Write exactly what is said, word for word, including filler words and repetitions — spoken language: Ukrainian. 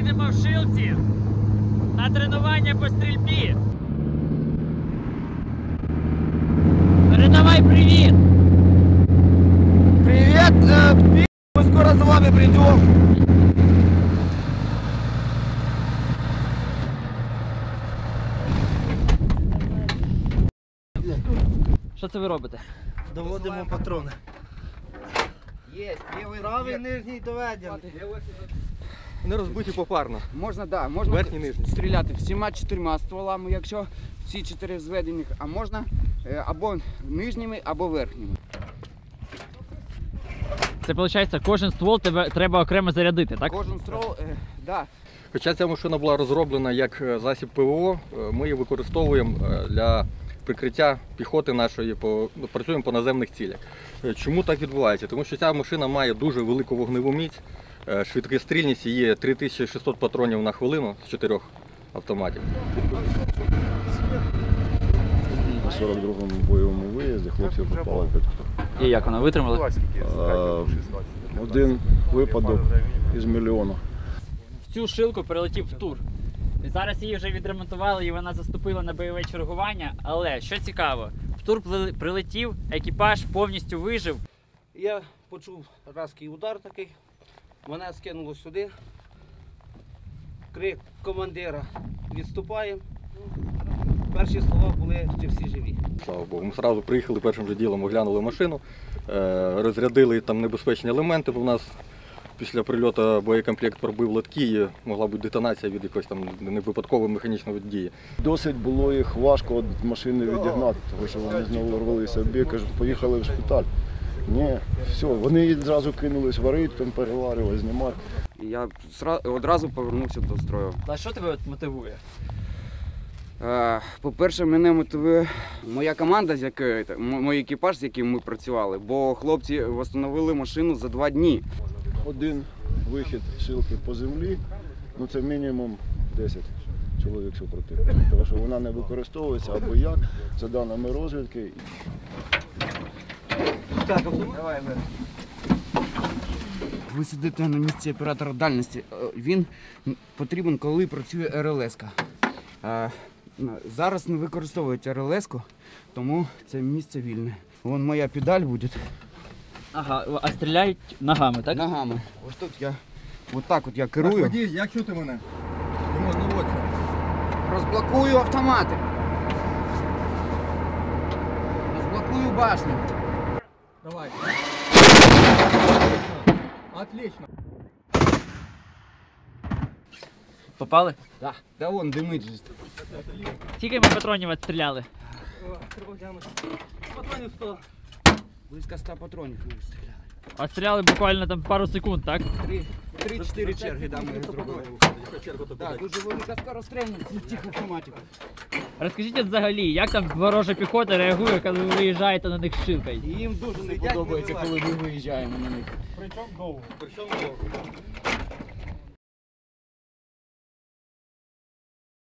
їдемо в Шилці на тренування по стрільбі. Передавай привіт! Привет, э, пи***, мы скоро за вами придем. Що це ви робите? Доводимо патрони. Є, лівий, правий, нижній доведений. Вони розбиті попарно. Можна, да, можна Верхній, нижній. стріляти всіма чотирма стволами, якщо всі чотири зведених, а можна е, або нижніми, або верхніми. Це виходить, кожен ствол тебе треба окремо зарядити, так? Кожен ствол, е, да. Хоча ця машина була розроблена як засіб ПВО, ми її використовуємо для прикриття піхоти нашої, по, працюємо по наземних цілях. Чому так відбувається? Тому що ця машина має дуже велику вогневу міць, швидкострільність є три тисячі шістсот патронів на хвилину з чотирьох автоматів. На сорок другому бойовому виїзді хлопці попали під куток. І як вона витримала? Один випадок із мільйона. В цю шилку прилетів птур. Зараз її вже відремонтували і вона заступила на бойове чергування. Але, що цікаво, птур прилетів, екіпаж повністю вижив. Я почув разкий удар такий, мене скинуло сюди. Крик командира: відступаємо. Перші слова були, що всі живі. Слава Богу, ми одразу приїхали першим же ділом, оглянули машину, розрядили там небезпечні елементи, бо в нас після прильоту боєкомплект пробив лотки і могла бути детонація від якоїсь там невипадкової механічної дії. Досить було їх важко від машини відігнати, тому що вони знову рвалися в бік, кажуть, поїхали в шпиталь. Ні, все, вони одразу кинулись варити, там переварювати, знімати. І я одразу повернувся до строю. А що тебе мотивує? Е, По-перше, мене мотивує моя команда, з якою, мій екіпаж, з яким ми працювали, бо хлопці встановили машину за два дні. Один вихід шилки по землі, ну це мінімум десять чоловік супротивника, тому що вона не використовується або як, за даними розвідки. Ви сидите на місці оператора дальності. Він потрібен, коли працює ер ел ес-ка. Зараз не використовують ер ел ес-ку, тому це місце вільне. Вон моя педаль буде. Ага, а стріляють ногами, так? Ногами. Ось тут я, от так от я керую. Водій, як чути мене? Не можна водити. Розблокую автомати. Розблокую башню. Давай. Отлично. Попали? Да, да вон димить же. Скільки ми патронів відстріляли? Патронів сто. Близько ста патронів ми стріляли. Відстріляли буквально там пару секунд, так? Три-чотири черги да, ми зробили. Так, дуже велика скорострільність цих автоматів. Розкажіть взагалі, як там ворожа піхота реагує, коли ви виїжджаєте на них з шилкою? І їм дуже не подобається, коли ми виїжджаємо на них. Причому довго. Причому довго.